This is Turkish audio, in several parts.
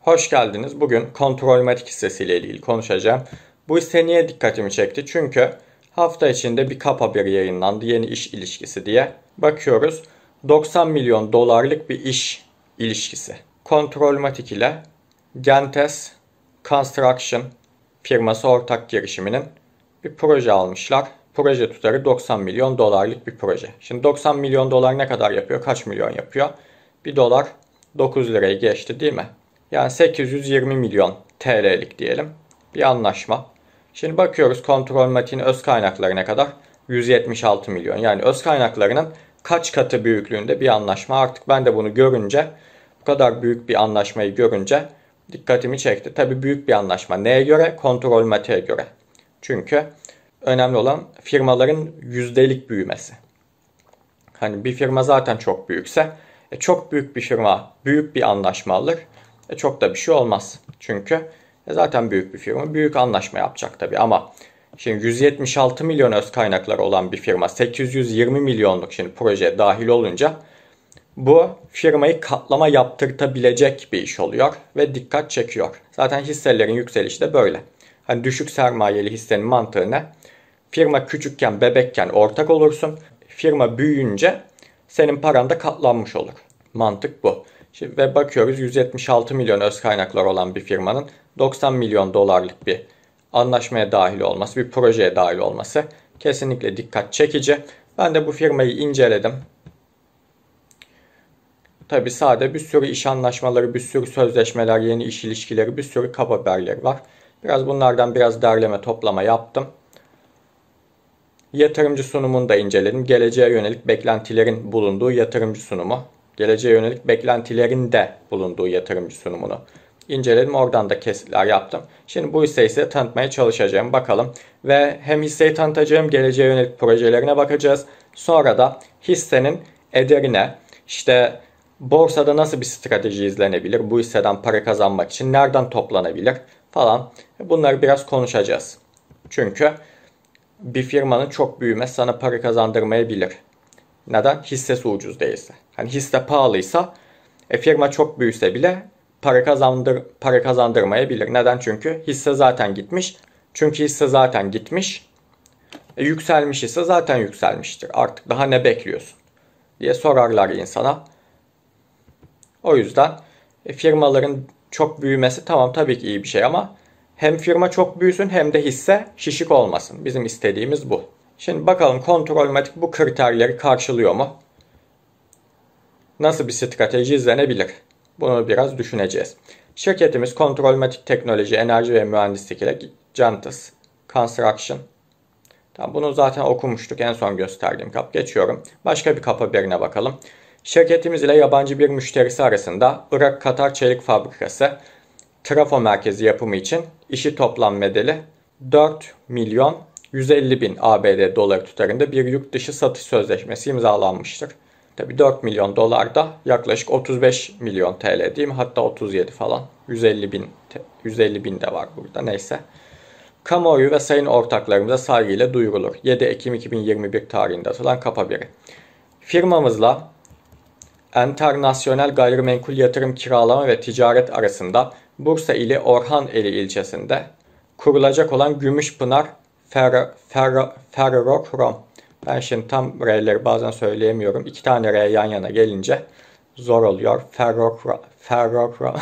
Hoş geldiniz. Bugün Kontrolmatik hissesiyle ilgili konuşacağım. Bu hisse niye dikkatimi çekti? Çünkü hafta içinde bir kap haberi yayınlandı. Yeni iş ilişkisi diye. Bakıyoruz 90 milyon dolarlık bir iş ilişkisi. Kontrolmatik ile Gentes Construction firması ortak girişiminin bir proje almışlar. Proje tutarı 90 milyon dolarlık bir proje. Şimdi 90 milyon dolar ne kadar yapıyor? Kaç milyon yapıyor? 1 dolar 9 lirayı geçti değil mi? Yani 820 milyon TL'lik diyelim bir anlaşma. Şimdi bakıyoruz Kontrolmatik'in öz kaynakları ne kadar? 176 milyon. Yani öz kaynaklarının kaç katı büyüklüğünde bir anlaşma. Artık ben de bunu görünce, bu kadar büyük bir anlaşmayı görünce dikkatimi çekti. Tabii büyük bir anlaşma. Neye göre? Kontrolmatik'e göre. Çünkü önemli olan firmaların yüzdelik büyümesi. Hani bir firma zaten çok büyükse, çok büyük bir firma büyük bir anlaşma alır. Çok da bir şey olmaz. Çünkü zaten büyük bir firma büyük anlaşma yapacak tabii ama şimdi 176 milyon öz kaynakları olan bir firma 820 milyonluk şimdi projeye dahil olunca bu firmayı katlama yaptırtabilecek bir iş oluyor ve dikkat çekiyor. Zaten hisselerin yükselişi de böyle. Hani düşük sermayeli hissenin mantığı ne? Firma küçükken, bebekken ortak olursun. Firma büyüyünce senin paran da katlanmış olur. Mantık bu. Şimdi, ve bakıyoruz 176 milyon öz kaynaklar olan bir firmanın 90 milyon dolarlık bir anlaşmaya dahil olması, bir projeye dahil olması kesinlikle dikkat çekici. Ben de bu firmayı inceledim. Tabi sade bir sürü iş anlaşmaları, bir sürü sözleşmeler, yeni iş ilişkileri, bir sürü kap haberleri var. Bunlardan biraz derleme toplama yaptım. Yatırımcı sunumunu da inceledim. Geleceğe yönelik beklentilerin bulunduğu yatırımcı sunumu. Geleceğe yönelik beklentilerin de bulunduğu yatırımcı sunumunu inceledim. Oradan da kesitler yaptım. Şimdi bu hisseyi size tanıtmaya çalışacağım. Bakalım. Ve hem hisseyi tanıtacağım, geleceğe yönelik projelerine bakacağız. Sonra da hissenin ederine, işte borsada nasıl bir strateji izlenebilir, bu hisseden para kazanmak için nereden toplanabilir falan. Bunları biraz konuşacağız. Çünkü bir firmanın çok büyümesi sana para kazandırmayabilir. Neden? Hissesi ucuz değilse. Hani hisse pahalıysa firma çok büyüse bile para kazandırmayabilir. Neden? Çünkü hisse zaten gitmiş. Çünkü hisse zaten gitmiş. Yükselmiş hisse zaten yükselmiştir. Artık daha ne bekliyorsun diye sorarlar insana. O yüzden firmaların çok büyümesi tamam tabii ki iyi bir şey ama hem firma çok büyüsün hem de hisse şişik olmasın. Bizim istediğimiz bu. Şimdi bakalım Kontrolmatik bu kriterleri karşılıyor mu? Nasıl bir strateji izlenebilir? Bunu biraz düşüneceğiz. Şirketimiz Kontrolmatik Teknoloji, Enerji ve Mühendislik ile Gentes Construction. Tamam, bunu zaten okumuştuk en son gösterdiğim kap. Geçiyorum. Başka bir kap haberine bakalım. Şirketimiz ile yabancı bir müşterisi arasında Irak Katar Çelik Fabrikası trafo merkezi yapımı için işi toplam bedeli 4 milyon 150 bin ABD doları tutarında bir yurt dışı satış sözleşmesi imzalanmıştır. Tabi 4 milyon dolar da yaklaşık 35 milyon TL değil mi? Hatta 37 falan. 150 bin de var burada neyse. Kamuoyu ve sayın ortaklarımıza saygıyla duyurulur. 7 Ekim 2021 tarihinde atılan kap haberi. Firmamızla Enternasyonel Gayrimenkul Yatırım Kiralama ve Ticaret arasında Bursa ili Orhaneli ilçesinde kurulacak olan Gümüşpınar Ferrokrom. Ben şimdi tam R'leri bazen söyleyemiyorum. 2 tane R yan yana gelince zor oluyor. Ferrokrom.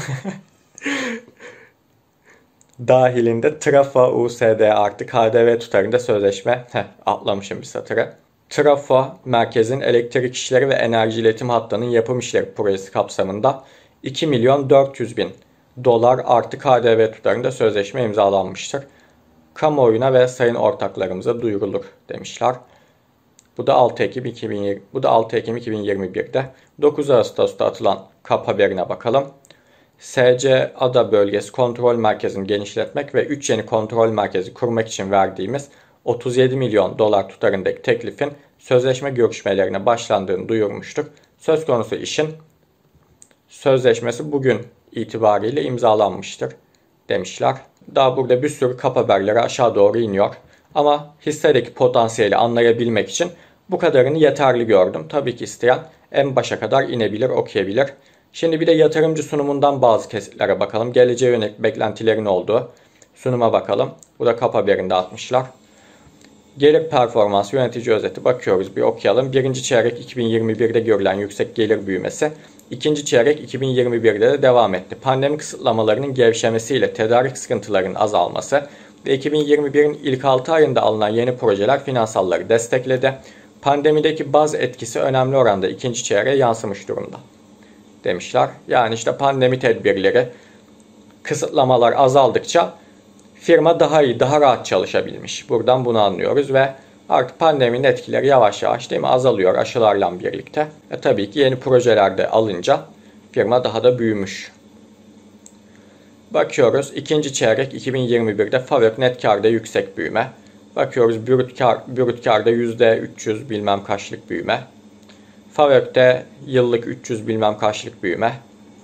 Dahilinde Trafo USD artı KDV tutarında sözleşme. Atlamışım bir satırı. Trafo merkezin elektrik işleri ve enerji iletim hattının yapım işleri projesi kapsamında 2 milyon 400 bin dolar artı KDV tutarında sözleşme imzalanmıştır. Kamuoyuna ve sayın ortaklarımıza duyurulur demişler. Bu da 6 Ekim 2021'de 9 Ağustos'ta atılan kap haberine bakalım. SC Ada Bölgesi Kontrol Merkezi'ni genişletmek ve 3 yeni kontrol merkezi kurmak için verdiğimiz 37 milyon dolar tutarındaki teklifin sözleşme görüşmelerine başlandığını duyurmuştuk. Söz konusu işin sözleşmesi bugün itibariyle imzalanmıştır demişler. Daha burada bir sürü kap haberleri aşağı doğru iniyor. Ama hissedeki potansiyeli anlayabilmek için bu kadarını yeterli gördüm. Tabii ki isteyen en başa kadar inebilir, okuyabilir. Şimdi bir de yatırımcı sunumundan bazı kesitlere bakalım. Geleceğe yönelik beklentilerin olduğu sunuma bakalım. Bu da Kap Haber'inde atmışlar. Gelir performansı yönetici özeti bakıyoruz, bir okuyalım. Birinci çeyrek 2021'de görülen yüksek gelir büyümesi ikinci çeyrek 2021'de de devam etti. Pandemi kısıtlamalarının gevşemesiyle tedarik sıkıntılarının azalması ve 2021'in ilk 6 ayında alınan yeni projeler finansalları destekledi. Pandemideki baz etkisi önemli oranda ikinci çeyreğe yansımış durumda demişler. Yani işte pandemi tedbirleri, kısıtlamalar azaldıkça firma daha iyi, daha rahat çalışabilmiş. Buradan bunu anlıyoruz ve artık pandeminin etkileri yavaş yavaş değil mi azalıyor aşılarla birlikte. Tabii ki yeni projelerde alınca firma daha da büyümüş. Bakıyoruz ikinci çeyrek 2021'de FAVÖK net karda yüksek büyüme. Bakıyoruz brüt karda %300 bilmem kaçlık büyüme. FAVÖK'te yıllık 300 bilmem kaçlık büyüme.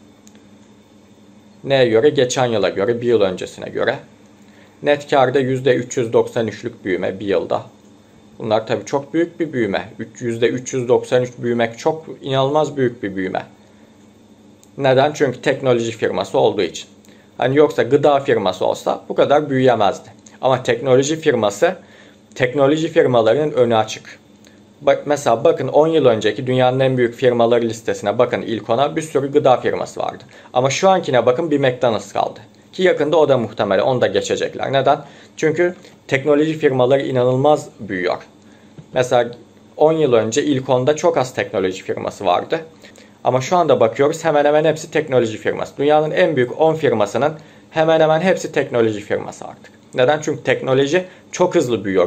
Neye göre? Geçen yıla göre, bir yıl öncesine göre. Net karda %393'lük büyüme bir yılda. Bunlar tabii çok büyük bir büyüme. %393 büyümek çok inanılmaz büyük bir büyüme. Neden? Çünkü teknoloji firması olduğu için. Hani yoksa gıda firması olsa bu kadar büyüyemezdi. Ama teknoloji firmalarının önü açık. Mesela bakın 10 yıl önceki dünyanın en büyük firmaları listesine bakın, ilk ona bir sürü gıda firması vardı. Ama şu ankine bakın, bir McDonald's kaldı. Ki yakında o da muhtemelen, onu da geçecekler. Neden? Çünkü teknoloji firmaları inanılmaz büyüyor. Mesela 10 yıl önce ilk onda çok az teknoloji firması vardı. Ama şu anda bakıyoruz hemen hemen hepsi teknoloji firması. Dünyanın en büyük 10 firmasının hemen hemen hepsi teknoloji firması artık. Neden? Çünkü teknoloji çok hızlı büyüyor.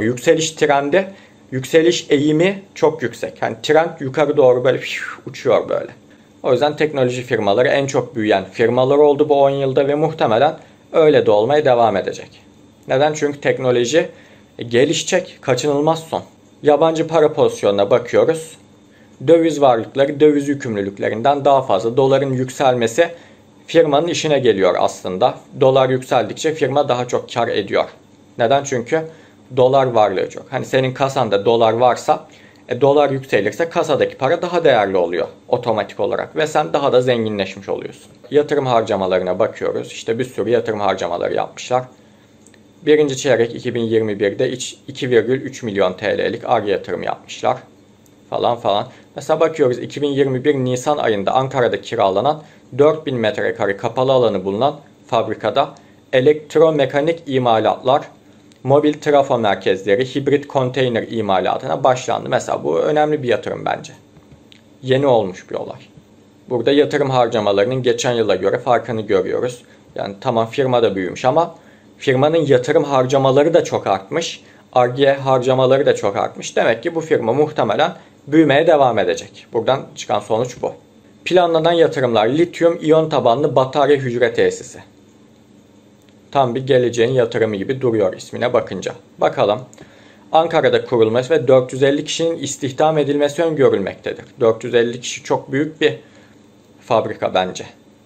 Yükseliş eğimi çok yüksek. Yani trend yukarı doğru böyle uçuyor böyle. O yüzden teknoloji firmaları en çok büyüyen firmalar oldu bu 10 yılda ve muhtemelen öyle de olmaya devam edecek. Neden? Çünkü teknoloji gelişecek, kaçınılmaz son. Yabancı para pozisyonuna bakıyoruz. Döviz varlıkları döviz yükümlülüklerinden daha fazla. Doların yükselmesi firmanın işine geliyor aslında. Dolar yükseldikçe firma daha çok kar ediyor. Neden? Çünkü dolar varlığı çok. Hani senin kasanda dolar varsa dolar yükselirse kasadaki para daha değerli oluyor otomatik olarak ve sen daha da zenginleşmiş oluyorsun. Yatırım harcamalarına bakıyoruz. İşte bir sürü yatırım harcamaları yapmışlar. Birinci çeyrek 2021'de 2,3 milyon TL'lik Ar yatırım yapmışlar. Falan. Mesela bakıyoruz 2021 Nisan ayında Ankara'da kiralanan 4000 metrekare kapalı alanı bulunan fabrikada elektromekanik imalatlar, mobil trafo merkezleri, hibrit konteyner imalatına başlandı. Mesela bu önemli bir yatırım bence. Yeni olmuş bir olay. Burada yatırım harcamalarının geçen yıla göre farkını görüyoruz. Yani tamam, firma da büyümüş ama firmanın yatırım harcamaları da çok artmış. Ar-Ge harcamaları da çok artmış. Demek ki bu firma muhtemelen büyümeye devam edecek. Buradan çıkan sonuç bu. Planlanan yatırımlar: lityum iyon tabanlı batarya hücre tesisi. Tam bir geleceğin yatırımı gibi duruyor ismine bakınca. Bakalım. Ankara'da kurulması ve 450 kişinin istihdam edilmesi öngörülmektedir. 450 kişi çok büyük bir fabrika bence.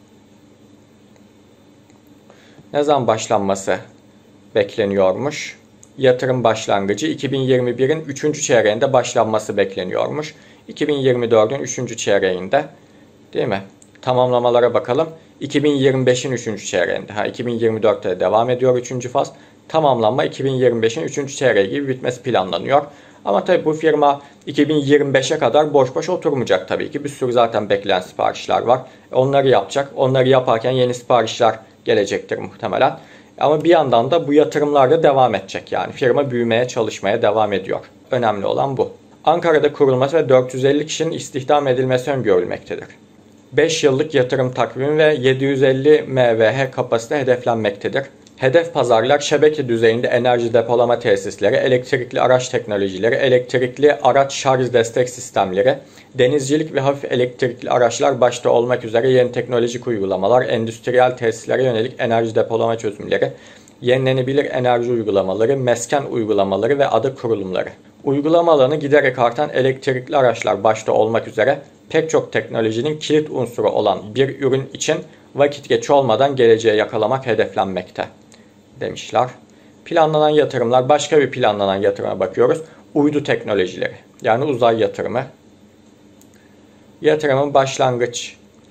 Ne zaman başlanması bekleniyormuş? Yatırım başlangıcı 2021'in 3. çeyreğinde başlanması bekleniyormuş. 2024'ün 3. çeyreğinde, değil mi? Tamamlamalara bakalım. 2025'in 3. çeyreğinde. 2024'te devam ediyor 3. faz. Tamamlanma 2025'in 3. çeyreği gibi bitmesi planlanıyor. Ama tabii bu firma 2025'e kadar boş boş oturmayacak tabii ki. Bir sürü zaten bekleyen siparişler var. Onları yapacak. Onları yaparken yeni siparişler gelecektir muhtemelen. Ama bir yandan da bu yatırımlar da devam edecek. Yani firma büyümeye, çalışmaya devam ediyor. Önemli olan bu. Ankara'da kurulması ve 450 kişinin istihdam edilmesi öngörülmektedir. 5 yıllık yatırım takvimi ve 750 MWh kapasite hedeflenmektedir. Hedef pazarlar şebeke düzeyinde enerji depolama tesisleri, elektrikli araç teknolojileri, elektrikli araç şarj destek sistemleri, denizcilik ve hafif elektrikli araçlar başta olmak üzere yeni teknolojik uygulamalar, endüstriyel tesislere yönelik enerji depolama çözümleri, yenilenebilir enerji uygulamaları, mesken uygulamaları ve ada kurulumları. Uygulama alanı giderek artan elektrikli araçlar başta olmak üzere pek çok teknolojinin kilit unsuru olan bir ürün için vakit geç olmadan geleceğe yakalamak hedeflenmekte demişler. Planlanan yatırımlar, başka bir planlanan yatırıma bakıyoruz. Uydu teknolojileri, yani uzay yatırımı. Yatırımın başlangıç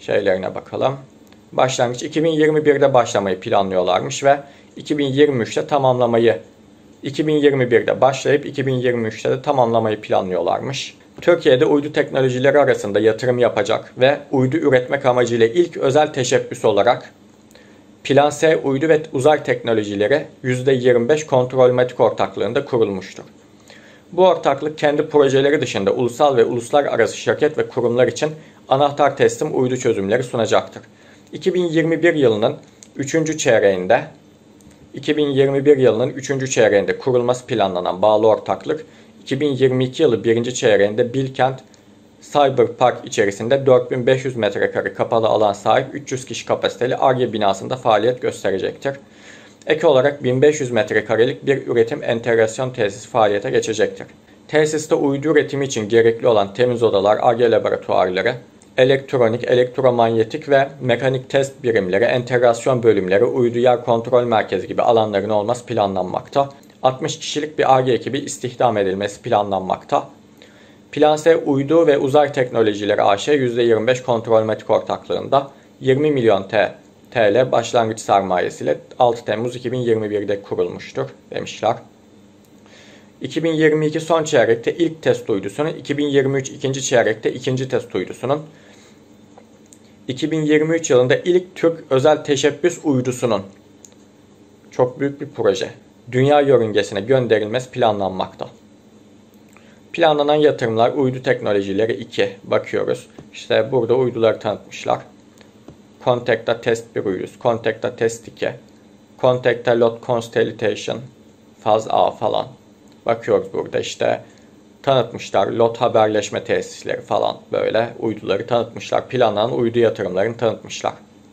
şeylerine bakalım. Başlangıç 2021'de başlamayı planlıyorlarmış ve 2023'te tamamlamayı 2021'de başlayıp 2023'te de tamamlamayı planlıyorlarmış. Türkiye'de uydu teknolojileri arasında yatırım yapacak ve uydu üretmek amacıyla ilk özel teşebbüs olarak Plan S Uydu ve Uzay Teknolojileri %25 Kontrolmatik ortaklığında kurulmuştur. Bu ortaklık kendi projeleri dışında ulusal ve uluslararası şirket ve kurumlar için anahtar teslim uydu çözümleri sunacaktır. 2021 yılının 3. çeyreğinde kurulması planlanan bağlı ortaklık 2022 yılı 1. çeyreğinde Bilkent Cyber Park içerisinde 4500 metrekare kapalı alan sahip 300 kişi kapasiteli Ar-Ge binasında faaliyet gösterecektir. Ek olarak 1500 metrekarelik bir üretim entegrasyon tesisi faaliyete geçecektir. Tesiste uydu üretimi için gerekli olan temiz odalar, Ar-Ge laboratuvarları, elektronik, elektromanyetik ve mekanik test birimleri, entegrasyon bölümleri, uydu yer kontrol merkezi gibi alanların olması planlanmakta. 60 kişilik bir Ar-Ge ekibi istihdam edilmesi planlanmakta. Plan S Uydu ve Uzay Teknolojileri AŞ %25 Kontrolmatik ortaklığında 20 milyon TL başlangıç sermayesiyle 6 Temmuz 2021'de kurulmuştur demişler. 2022 son çeyrekte ilk test uydusunun, 2023 ikinci çeyrekte ikinci test uydusunun, 2023 yılında ilk Türk özel teşebbüs uydusunun, çok büyük bir proje, dünya yörüngesine gönderilmesi planlanmakta. Planlanan yatırımlar uydu teknolojileri 2 bakıyoruz. İşte burada uyduları tanıtmışlar. Contacta Test 1 uydusu, Contacta Test 2, Contacta Lot Constellation, Faz A falan. Bakıyoruz burada işte tanıtmışlar. Lot haberleşme tesisleri falan böyle uyduları tanıtmışlar. Planlanan uydu yatırımlarını tanıtmışlar.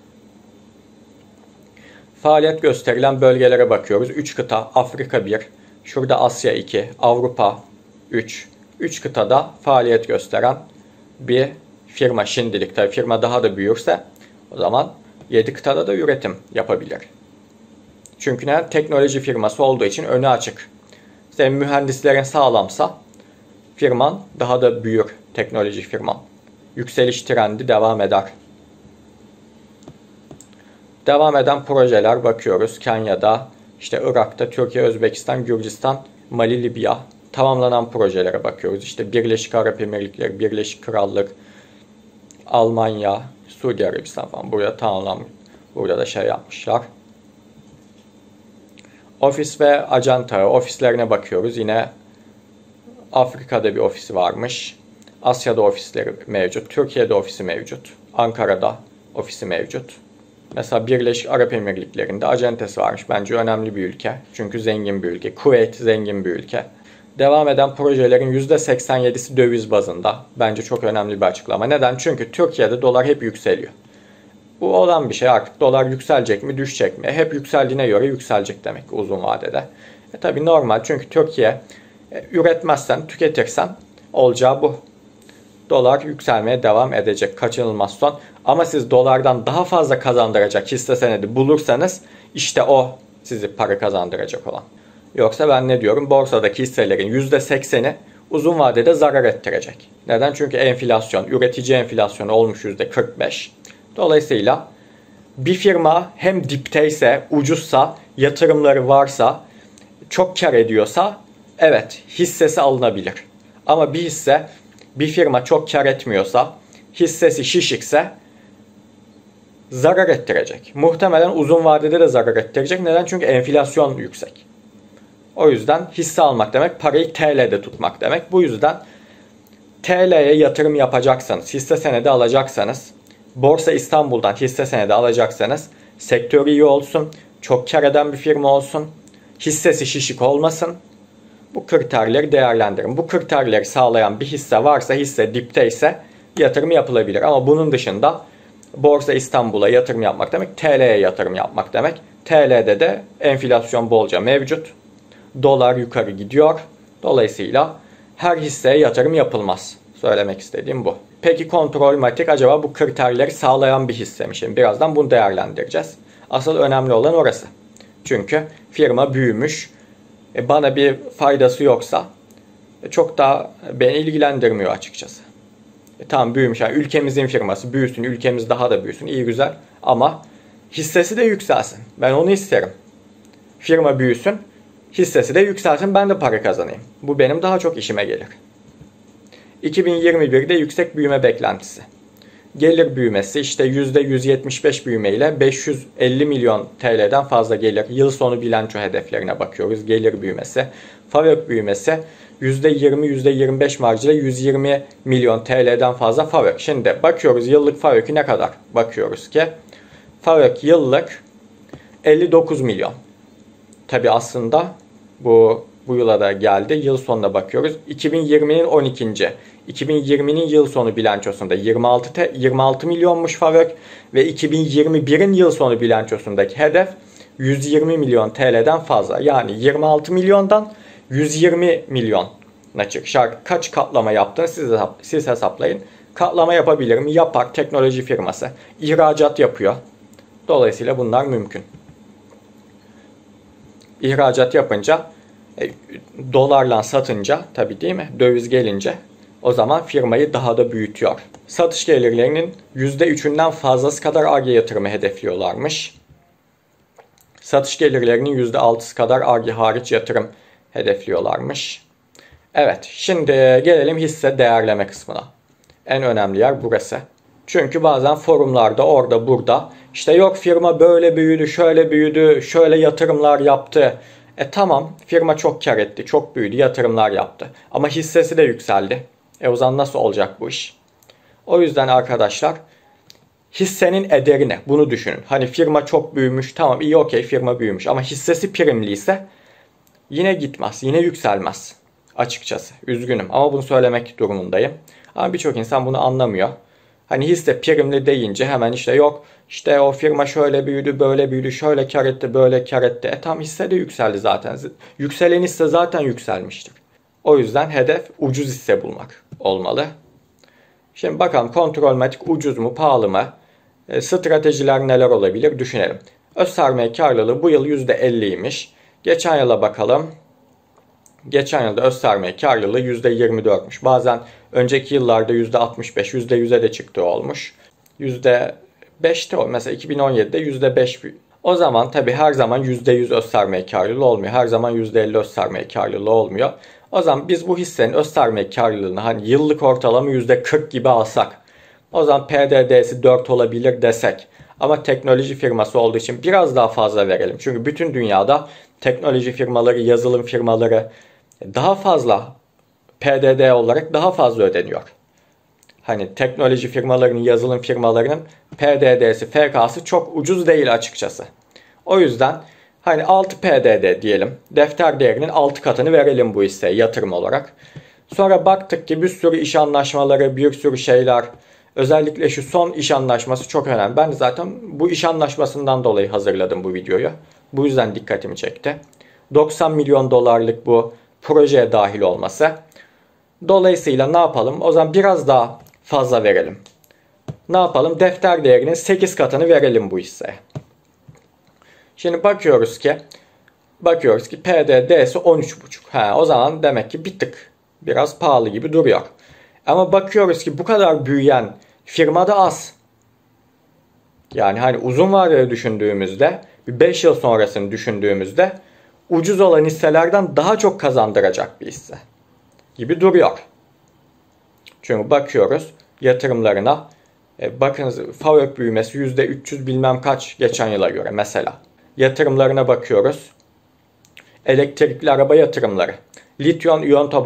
Faaliyet gösterilen bölgelere bakıyoruz. 3 kıta Afrika 1, şurada Asya 2, Avrupa 3. 3 kıtada faaliyet gösteren bir firma şimdilik. Tabii firma daha da büyürse o zaman 7 kıtada da üretim yapabilir. Çünkü ne? Teknoloji firması olduğu için önü açık. Senin mühendislerin sağlamsa firman daha da büyür, teknoloji firman. Yükseliş trendi devam eder. Devam eden projeler bakıyoruz. Kenya'da, işte Irak'ta, Türkiye, Özbekistan, Gürcistan, Mali, Libya. Tamamlanan projelere bakıyoruz. İşte Birleşik Arap Emirlikleri, Birleşik Krallık, Almanya, Suudi Arabistan falan. Burada tamamlanmış. Burada da şey yapmışlar. Ofis ve acenta ofislerine bakıyoruz. Yine Afrika'da bir ofisi varmış. Asya'da ofisleri mevcut. Türkiye'de ofisi mevcut. Ankara'da ofisi mevcut. Mesela Birleşik Arap Emirlikleri'nde acentesi varmış. Bence önemli bir ülke. Çünkü zengin bir ülke. Kuveyt zengin bir ülke. Devam eden projelerin %87'si döviz bazında. Bence çok önemli bir açıklama. Neden? Çünkü Türkiye'de dolar hep yükseliyor. Bu olan bir şey, artık dolar yükselecek mi düşecek mi? Hep yükseldiğine göre yükselecek demek uzun vadede. Tabii normal, çünkü Türkiye üretmezsen, tüketirsen olacağı bu. Dolar yükselmeye devam edecek, kaçınılmaz son. Ama siz dolardan daha fazla kazandıracak hisse senedi bulursanız işte o sizi para kazandıracak olan. Yoksa ben ne diyorum? Borsadaki hisselerin %80'i uzun vadede zarar ettirecek. Neden? Çünkü enflasyon, üretici enflasyonu olmuş %45. Dolayısıyla bir firma hem dipteyse, ucuzsa, yatırımları varsa, çok kar ediyorsa evet hissesi alınabilir. Ama bir firma çok kar etmiyorsa, hissesi şişikse zarar ettirecek. Muhtemelen uzun vadede de zarar ettirecek. Neden? Çünkü enflasyon yüksek. O yüzden hisse almak demek parayı TL'de tutmak demek. Bu yüzden TL'ye yatırım yapacaksanız, hisse senedi alacaksanız, Borsa İstanbul'dan hisse senedi alacaksanız sektörü iyi olsun, çok kar eden bir firma olsun, hissesi şişik olmasın. Bu kriterleri değerlendirin. Bu kriterleri sağlayan bir hisse varsa, hisse dipteyse yatırım yapılabilir. Ama bunun dışında Borsa İstanbul'a yatırım yapmak demek, TL'ye yatırım yapmak demek. TL'de de enflasyon bolca mevcut. Dolar yukarı gidiyor. Dolayısıyla her hisseye yatırım yapılmaz. Söylemek istediğim bu. Peki Kontrolmatik acaba bu kriterleri sağlayan bir hisse mi? Şimdi birazdan bunu değerlendireceğiz. Asıl önemli olan orası. Çünkü firma büyümüş. Bana bir faydası yoksa çok da beni ilgilendirmiyor açıkçası. Tamam büyümüş. Yani ülkemizin firması büyüsün, ülkemiz daha da büyüsün. İyi güzel. Ama hissesi de yükselsin. Ben onu isterim. Firma büyüsün, hissesi de yükselsin, ben de para kazanayım. Bu benim daha çok işime gelir. 2021'de yüksek büyüme beklentisi. Gelir büyümesi işte %175 büyümeyle 550 milyon TL'den fazla gelir. Yıl sonu bilanço hedeflerine bakıyoruz. Gelir büyümesi. FAVÖK büyümesi %20, %25 marjıyla 120 milyon TL'den fazla FAVÖK. Şimdi bakıyoruz yıllık FAVÖK'ü ne kadar? Bakıyoruz ki FAVÖK yıllık 59 milyon. Tabi aslında bu yıla da geldi. Yıl sonuna bakıyoruz. 2020'nin 12. 2020'nin yıl sonu bilançosunda 26 milyonmuş FAVÖK ve 2021'in yıl sonu bilançosundaki hedef 120 milyon TL'den fazla. Yani 26 milyondan 120 milyona çıkacak. Kaç katlama yaptığını siz hesaplayın. Katlama yapabilir mi? Yapar. Teknoloji firması. İhracat yapıyor. Dolayısıyla bunlar mümkün. İhracat yapınca dolarla satınca tabii değil mi? Döviz gelince o zaman firmayı daha da büyütüyor. Satış gelirlerinin %3'ünden fazlası kadar Ar-Ge yatırımı hedefliyorlarmış. Satış gelirlerinin %6'sı kadar Ar-Ge hariç yatırım hedefliyorlarmış. Evet, şimdi gelelim hisse değerleme kısmına. En önemli yer burası. Çünkü bazen forumlarda orada burada işte yok firma böyle büyüdü, şöyle büyüdü, şöyle yatırımlar yaptı. Tamam firma çok kar etti, çok büyüdü, yatırımlar yaptı. Ama hissesi de yükseldi. O zaman nasıl olacak bu iş? O yüzden arkadaşlar hissenin ederine bunu düşünün. Hani firma çok büyümüş, tamam iyi okey firma büyümüş ama hissesi primliyse yine gitmez, yine yükselmez. Açıkçası üzgünüm ama bunu söylemek durumundayım. Ama birçok insan bunu anlamıyor. Hani hisse primli deyince hemen işte yok işte o firma şöyle büyüdü, böyle büyüdü, şöyle kar etti, böyle kar etti. Tam hisse de yükseldi zaten. Yükselen hisse zaten yükselmiştir. O yüzden hedef ucuz hisse bulmak olmalı. Şimdi bakalım Kontrolmatik ucuz mu, pahalı mı? Stratejiler neler olabilir düşünelim. Öz sermaye karlılığı bu yıl %50'ymiş. Geçen yıla bakalım. Geçen yılda öz sermaye karlılığı %24'müş. Bazen önceki yıllarda %65, %100'e de çıktığı olmuş. %5'te o. Mesela 2017'de %5. O zaman tabii her zaman %100 öz sermaye karlılığı olmuyor. Her zaman %50 öz sermaye karlılığı olmuyor. O zaman biz bu hissenin öz sermaye karlılığını hani yıllık ortalama %40 gibi alsak. O zaman PDD'si 4 olabilir desek. Ama teknoloji firması olduğu için biraz daha fazla verelim. Çünkü bütün dünyada teknoloji firmaları, yazılım firmaları daha fazla PDD olarak daha fazla ödeniyor. Hani teknoloji firmalarının, yazılım firmalarının PDD'si, FK'sı çok ucuz değil açıkçası. O yüzden hani 6 PDD diyelim. Defter değerinin 6 katını verelim bu hisseye yatırım olarak. Sonra baktık ki bir sürü iş anlaşmaları, bir sürü şeyler. Özellikle şu son iş anlaşması çok önemli. Ben de zaten bu iş anlaşmasından dolayı hazırladım bu videoyu. Bu yüzden dikkatimi çekti. 90 milyon dolarlık bu projeye dahil olması. Dolayısıyla ne yapalım? O zaman biraz daha fazla verelim. Ne yapalım? Defter değerinin 8 katını verelim bu hisseye. Şimdi bakıyoruz ki PDD'si 13,5. O zaman demek ki bir tık biraz pahalı gibi duruyor. Ama bakıyoruz ki bu kadar büyüyen firma da az. Yani hani uzun vadeli düşündüğümüzde, 5 yıl sonrasını düşündüğümüzde ucuz olan hisselerden daha çok kazandıracak bir hisse gibi duruyor. Çünkü bakıyoruz yatırımlarına. Bakınız FAVÖK büyümesi %300 bilmem kaç geçen yıla göre mesela. Yatırımlarına bakıyoruz. Elektrikli araba yatırımları. Lityum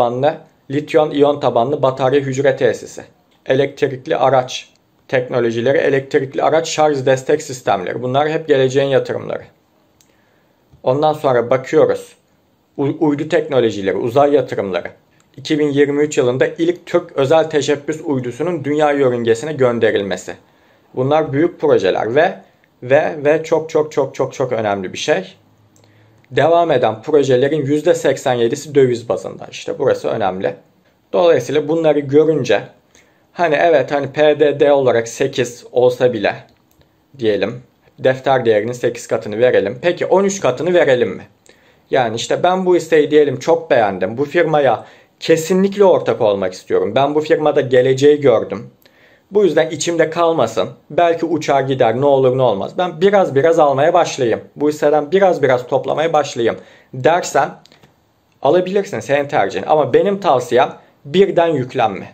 iyon tabanlı batarya hücre tesisi. Elektrikli araç teknolojileri, elektrikli araç şarj destek sistemleri. Bunlar hep geleceğin yatırımları. Ondan sonra bakıyoruz. Uydu teknolojileri, uzay yatırımları. 2023 yılında ilk Türk özel teşebbüs uydusunun dünya yörüngesine gönderilmesi. Bunlar büyük projeler ve çok önemli bir şey. Devam eden projelerin %87'si döviz bazında. İşte burası önemli. Dolayısıyla bunları görünce hani evet hani PDD olarak 8 olsa bile diyelim defter değerinin 8 katını verelim. Peki 13 katını verelim mi? Yani işte ben bu hisseyi diyelim çok beğendim. Bu firmaya kesinlikle ortak olmak istiyorum. Ben bu firmada geleceği gördüm. Bu yüzden içimde kalmasın. Belki uçar gider, ne olur ne olmaz. Ben biraz almaya başlayayım. Bu hisseden biraz toplamaya başlayayım dersen alabilirsin, senin tercihin. Ama benim tavsiyem birden yüklenme.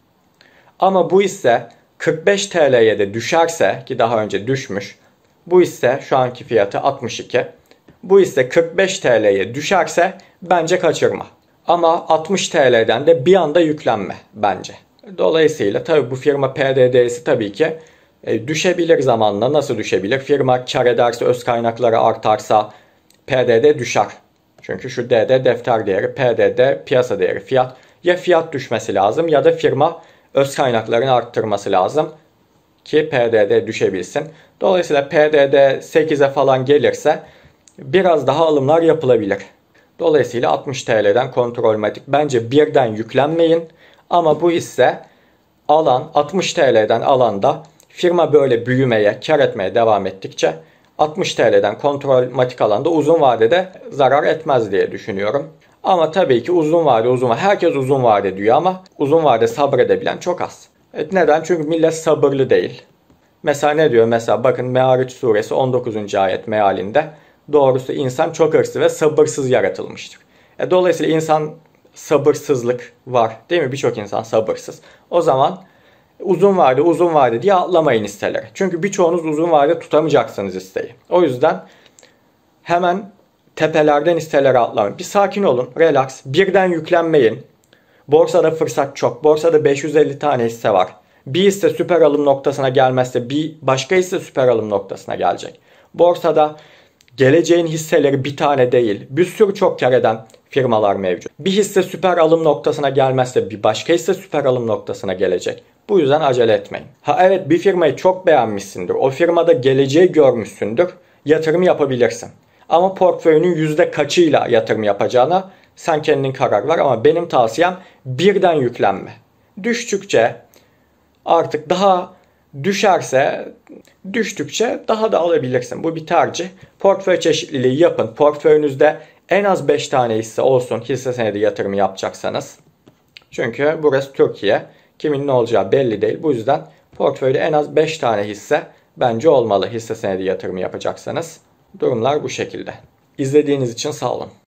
Ama bu hisse 45 TL'ye de düşerse, ki daha önce düşmüş. Bu hisse şu anki fiyatı 62. Bu hisse 45 TL'ye düşerse bence kaçırma. Ama 60 TL'den de bir anda yüklenme bence. Dolayısıyla tabii bu firma PDD'si tabii ki düşebilir zamanla. Nasıl düşebilir? Firma kar ederse, öz kaynakları artarsa PDD düşer. Çünkü şu DD defter değeri, PDD piyasa değeri, fiyat. Ya fiyat düşmesi lazım ya da firma öz kaynaklarını arttırması lazım ki PDD düşebilsin. Dolayısıyla PDD 8'e falan gelirse biraz daha alımlar yapılabilir. Dolayısıyla 60 TL'den kontrolmatik. Bence birden yüklenmeyin. Ama bu hisse alan 60 TL'den alanda firma böyle büyümeye, kar etmeye devam ettikçe 60 TL'den kontrolmatik alanda uzun vadede zarar etmez diye düşünüyorum. Ama tabii ki uzun vade. Herkes uzun vade diyor ama uzun vade sabredebilen çok az. Neden? Çünkü millet sabırlı değil. Mesela ne diyor? Mesela bakın Me'ariç suresi 19. ayet mealinde. Doğrusu insan çok hırslı ve sabırsız yaratılmıştır. Dolayısıyla insan sabırsızlık var. Değil mi? Birçok insan sabırsız. O zaman uzun vade diye atlamayın hisseleri. Çünkü birçoğunuz uzun vade tutamayacaksınız hisseyi. O yüzden hemen tepelerden hisselere atlamayın. Bir sakin olun, relax. Birden yüklenmeyin. Borsada fırsat çok. Borsada 550 tane hisse var. Bir hisse süper alım noktasına gelmezse bir başka hisse süper alım noktasına gelecek. Borsada geleceğin hisseleri bir tane değil, bir sürü çok kar eden firmalar mevcut. Bir hisse süper alım noktasına gelmezse bir başka hisse süper alım noktasına gelecek. Bu yüzden acele etmeyin. Ha evet, bir firmayı çok beğenmişsindir. O firmada geleceği görmüşsündür. Yatırım yapabilirsin. Ama portföyünün yüzde kaçıyla yatırım yapacağına sen kendin karar ver. Ama benim tavsiyem birden yüklenme. Düştükçe artık daha düştükçe daha da alabilirsin. Bu bir tercih. Portföy çeşitliliği yapın. Portföyünüzde en az 5 tane hisse olsun, hisse senedi yatırımı yapacaksanız. Çünkü burası Türkiye. Kimin ne olacağı belli değil. Bu yüzden portföyde en az 5 tane hisse bence olmalı, hisse senedi yatırımı yapacaksanız. Durumlar bu şekilde. İzlediğiniz için sağ olun.